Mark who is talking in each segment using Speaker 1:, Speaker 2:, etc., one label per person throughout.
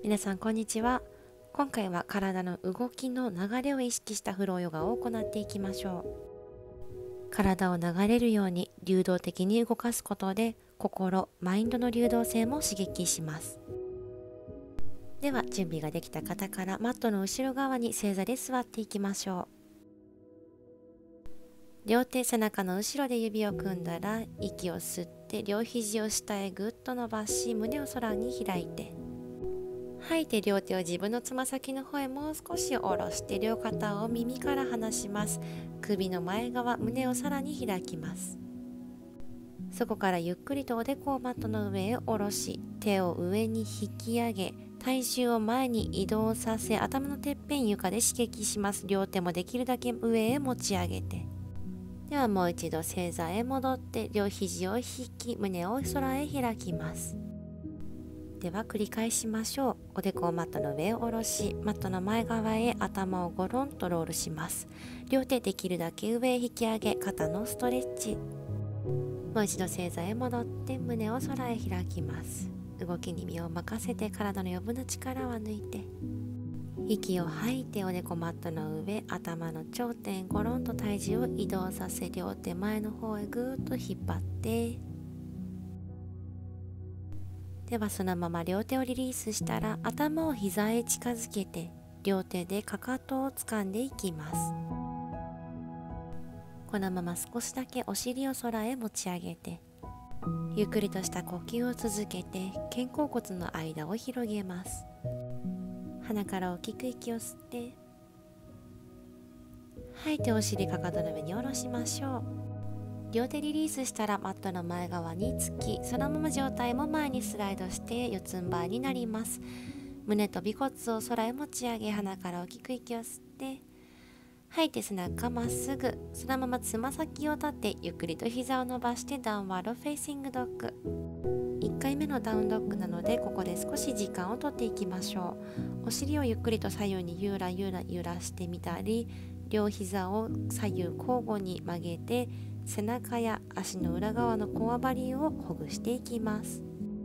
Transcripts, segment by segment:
Speaker 1: 皆さんこんにちは。今回は体の動きの流れを意識したフローヨガを行っていきましょう。体を流れるように流動的に動かすことで心、マインドの流動性も刺激します。では準備ができた方からマットの後ろ側に正座で座っていきましょう。両手背中の後ろで指を組んだら息を吸って両肘を下へぐっと伸ばし胸を空に開いて、吐いて両手を自分のつま先の方へもう少し下ろして両肩を耳から離します。首の前側、胸をさらに開きます。そこからゆっくりとおでこをマットの上へ下ろし、手を上に引き上げ、体重を前に移動させ、頭のてっぺん床で刺激します。両手もできるだけ上へ持ち上げて、ではもう一度正座へ戻って両肘を引き、胸を空へ開きます。では繰り返しましょう。おでこをマットの上へ下ろし、マットの前側へ頭をゴロンとロールします。両手できるだけ上へ引き上げ、肩のストレッチ。もう一度正座へ戻って胸を空へ開きます。動きに身を任せて体の余分な力は抜いて、息を吐いておでこマットの上、頭の頂点ゴロンと体重を移動させ、両手前の方へぐーっと引っ張って、ではそのまま両手をリリースしたら頭を膝へ近づけて両手でかかとを掴んでいきます。このまま少しだけお尻を空へ持ち上げて、ゆっくりとした呼吸を続けて肩甲骨の間を広げます。鼻から大きく息を吸って、吐いてお尻かかとの上に下ろしましょう。両手リリースしたらマットの前側につき、そのまま上体も前にスライドして四つん這いになります。胸と尾骨を空へ持ち上げ、鼻から大きく息を吸って、吐いて背中まっすぐ、そのままつま先を立て、ゆっくりと膝を伸ばしてダウンワードフェイシングドッグ。1回目のダウンドッグなので、ここで少し時間をとっていきましょう。お尻をゆっくりと左右にゆらゆら揺らしてみたり、両膝を左右交互に曲げて、背中や足の裏側のこわばりをほぐしていきます。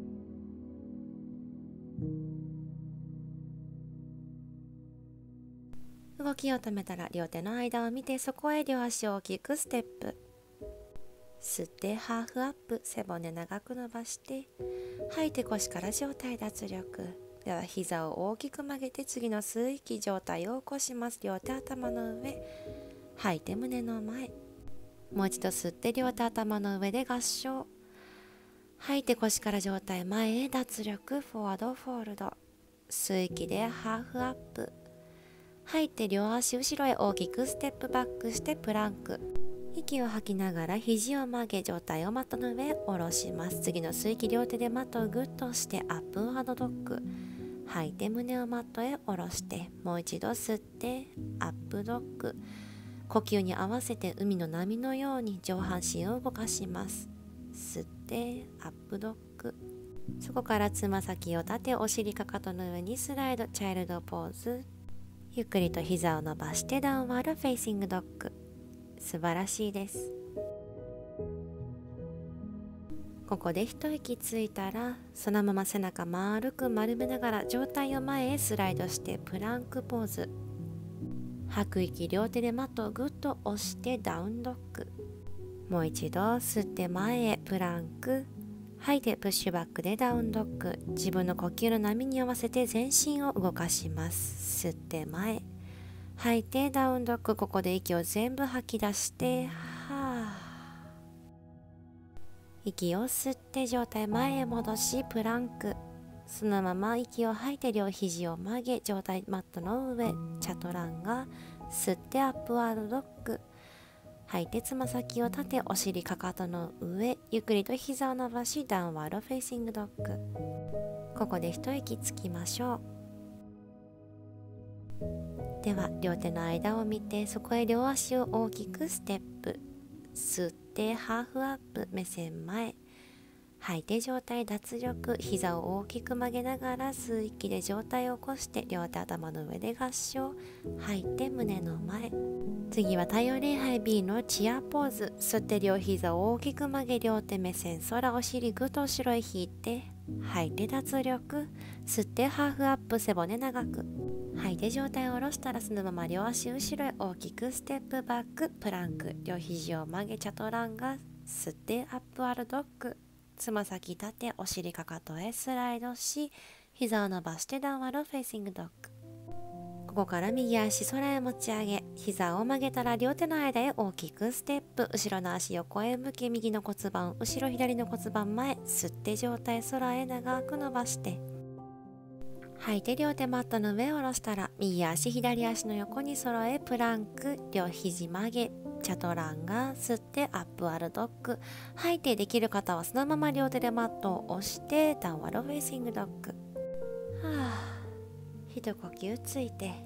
Speaker 1: 動きを止めたら両手の間を見て、そこへ両足を大きくステップ。吸ってハーフアップ、背骨長く伸ばして、吐いて腰から上体脱力。では膝を大きく曲げて次の吸う息、上体を起こします。両手頭の上、吐いて胸の前。もう一度吸って両手頭の上で合掌。吐いて腰から上体前へ脱力、フォワードフォールド。吸う息でハーフアップ。吐いて両足後ろへ大きくステップバックしてプランク。息を吐きながら肘を曲げ、上体をマットの上へ下ろします。次の吸う息、両手でマットをグッと押してアップワードドッグ。吐いて胸をマットへ下ろして、もう一度吸ってアップドッグ。呼吸に合わせて海の波のように上半身を動かします。吸ってアップドッグ。そこからつま先を立て、お尻かかとの上にスライド、チャイルドポーズ。ゆっくりと膝を伸ばしてダウンワードフェイシングドッグ。素晴らしいです。ここで一息ついたら、そのまま背中丸く丸めながら上体を前へスライドしてプランクポーズ。吐く息、両手でマットをぐっと押してダウンドッグ。もう一度吸って前へプランク。吐いてプッシュバックでダウンドッグ。自分の呼吸の波に合わせて全身を動かします。吸って前、吐いてダウンドッグ。ここで息を全部吐き出して、息を吸って上体前へ戻しプランク。そのまま息を吐いて両肘を曲げ、上体マットの上、チャトランガ。吸ってアップワードドッグ。吐いてつま先を立て、お尻かかとの上、ゆっくりと膝を伸ばしダウンワードフェイシングドッグ。ここで一息つきましょう。では両手の間を見て、そこへ両足を大きくステップ。吸ってハーフアップ、目線前。吐いて上体脱力、膝を大きく曲げながら吸う息で上体を起こして両手頭の上で合掌。吐いて胸の前。次は太陽礼拝 B のチアポーズ。吸って両膝を大きく曲げ、両手目線空、お尻ぐっと後ろへ引いて吐いて脱力、吸ってハーフアップ、背骨長く。吐いて上体を下ろしたらそのまま両足後ろへ大きくステップバック、プランク、両肘を曲げチャトランガ、吸ってアップワールドッグ、つま先立てお尻かかとへスライドし、膝を伸ばしてダウンワードフェイシングドッグ。ここから右足空へ持ち上げ、膝を曲げたら両手の間へ大きくステップ、後ろの足横へ向け、右の骨盤後ろ、左の骨盤前、吸って上体空へ長く伸ばして、吐いて両手マットの上を下ろしたら右足左足の横に揃えプランク、両肘曲げチャトランガ、吸ってアップワールドッグ。吐いてできる方はそのまま両手でマットを押してダウンワードフェイシングドッグ。一呼吸ついて、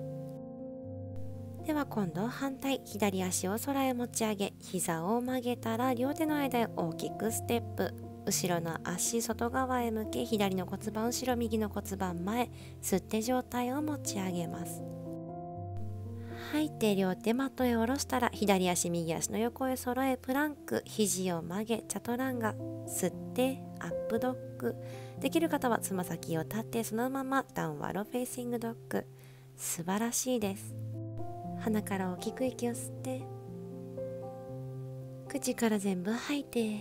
Speaker 1: では今度反対、左足を空へ持ち上げ、膝を曲げたら両手の間へ大きくステップ、後ろの足外側へ向け、左の骨盤後ろ、右の骨盤前、吸って上体を持ち上げます。吐いて両手マットへ下ろしたら左足右足の横へ揃えプランク、肘を曲げチャトランガ、吸ってアップドッグ。できる方はつま先を立ってそのままダウンワードフェイシングドッグ。素晴らしいです。鼻から大きく息を吸って、口から全部吐いて、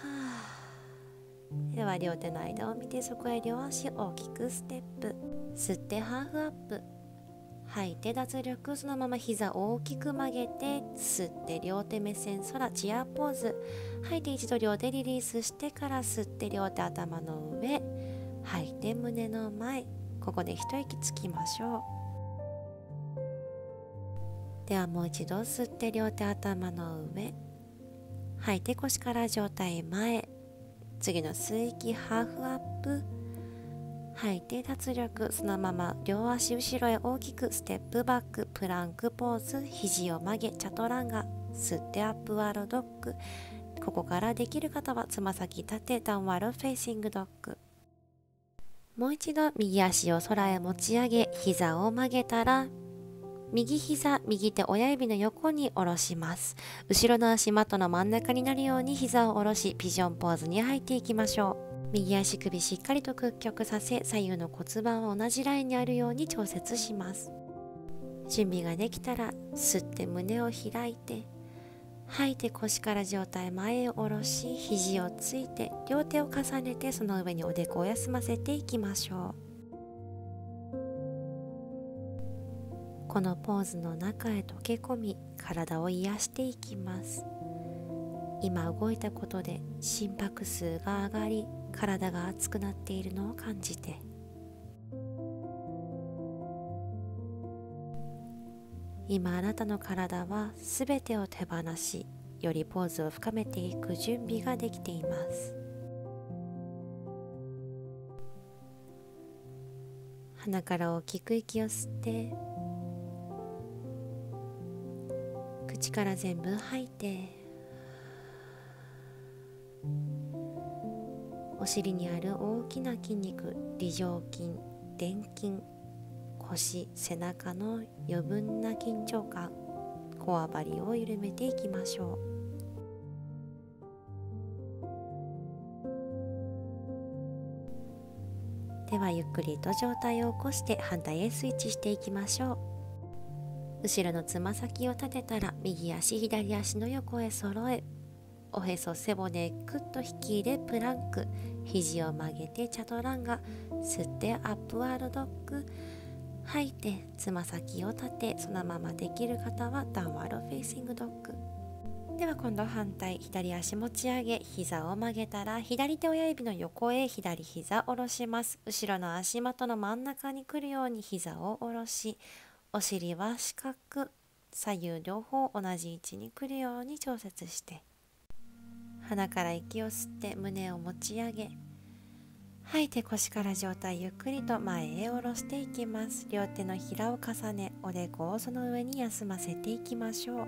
Speaker 1: では両手の間を見て、そこへ両足大きくステップ、吸ってハーフアップ、吐いて脱力、そのまま膝大きく曲げて、吸って両手目線空、チアポーズ。吐いて一度両手リリースしてから吸って両手頭の上、吐いて胸の前。ここで一息つきましょう。ではもう一度吸って両手頭の上、吐いて腰から上体前。次の吸い息ハーフアップ、吐いて脱力、そのまま両足後ろへ大きくステップバック、プランクポーズ、肘を曲げチャトランガ、吸ってアップワールドドッグ。ここからできる方はつま先立てダウンワードフェイシングドッグ。もう一度右足を空へ持ち上げ、膝を曲げたら右膝、右手親指の横に下ろします。後ろの足マットの真ん中になるように膝を下ろし、ピジョンポーズに入っていきましょう。右足首しっかりと屈曲させ、左右の骨盤を同じラインにあるように調節します。準備ができたら吸って胸を開いて、吐いて腰から上体前へ下ろし、肘をついて両手を重ねてその上におでこを休ませていきましょう。このポーズの中へ溶け込み、体を癒していきます。今動いたことで心拍数が上がり、体が熱くなっているのを感じて、今あなたの体はすべてを手放し、よりポーズを深めていく準備ができています。鼻から大きく息を吸って、口から全部吐いて、お尻にある大きな筋肉、梨状筋、臀筋、腰、背中の余分な緊張感、こわばりを緩めていきましょう。ではゆっくりと上体を起こして反対へスイッチしていきましょう。後ろのつま先を立てたら右足左足の横へ揃え、おへそ背骨クッと引き入れプランク、肘を曲げてチャトランガ、吸ってアップワールドッグ。吐いてつま先を立て、そのままできる方はダウンワードフェイシングドッグ。では今度反対、左足持ち上げ、膝を曲げたら左手親指の横へ左膝下ろします。後ろの足元の真ん中に来るように膝を下ろし、お尻は四角、左右両方同じ位置に来るように調節して、鼻から息を吸って胸を持ち上げ、吐いて腰から上体ゆっくりと前へ下ろしていきます。両手のひらを重ね、おでこをその上に休ませていきましょう。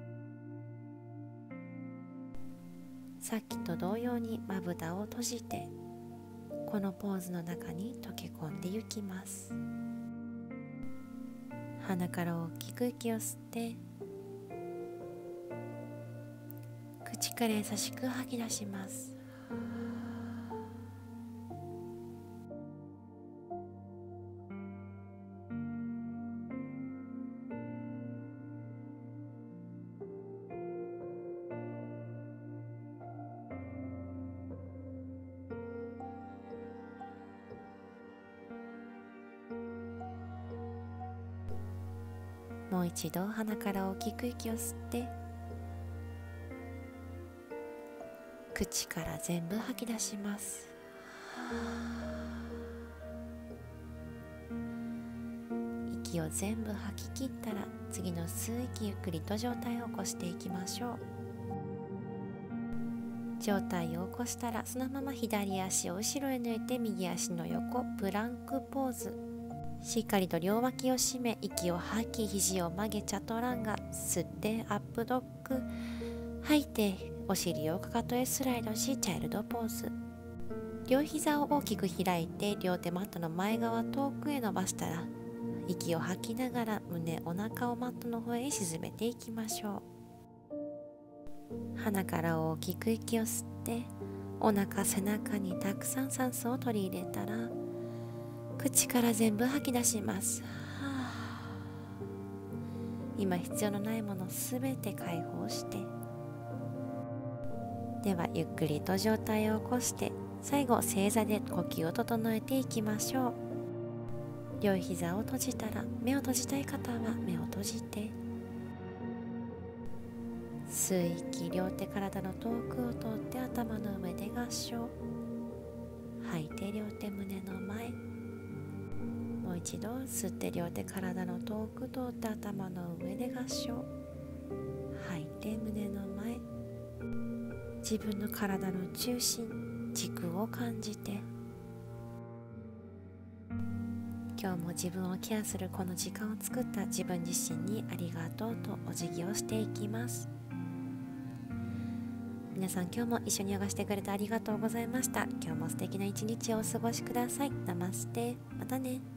Speaker 1: さっきと同様にまぶたを閉じて、このポーズの中に溶け込んでいきます。鼻から大きく息を吸って、口から優しく吐き出します。 もう一度鼻から大きく息を吸って、口から全部吐き出します。息を全部吐き切ったら、次の吸う息ゆっくりと上体を起こしていきましょう。上体を起こしたら、そのまま左足を後ろへ抜いて右足の横、プランクポーズ。しっかりと両脇を締め、息を吐き肘を曲げチャトランガ。吸ってアップドッグ、吐いてお尻をかかとへスライドしチャイルドポーズ。両膝を大きく開いて両手マットの前側遠くへ伸ばしたら、息を吐きながら胸お腹をマットの方へ沈めていきましょう。鼻から大きく息を吸って、お腹背中にたくさん酸素を取り入れたら、口から全部吐き出します。今必要のないものすべて解放して、ではゆっくりと上体を起こして、最後正座で呼吸を整えていきましょう。両膝を閉じたら、目を閉じたい方は目を閉じて、吸う息、両手体の遠くを通って頭の上で合掌。吐いて両手胸の前。もう一度吸って両手体の遠く通って頭の上で合掌。吐いて胸の前。自分の体の中心、軸を感じて、今日も自分をケアするこの時間を作った自分自身にありがとうとお辞儀をしていきます。皆さん今日も一緒にヨガしてくれてありがとうございました。今日も素敵な一日をお過ごしください。ナマステ。またね。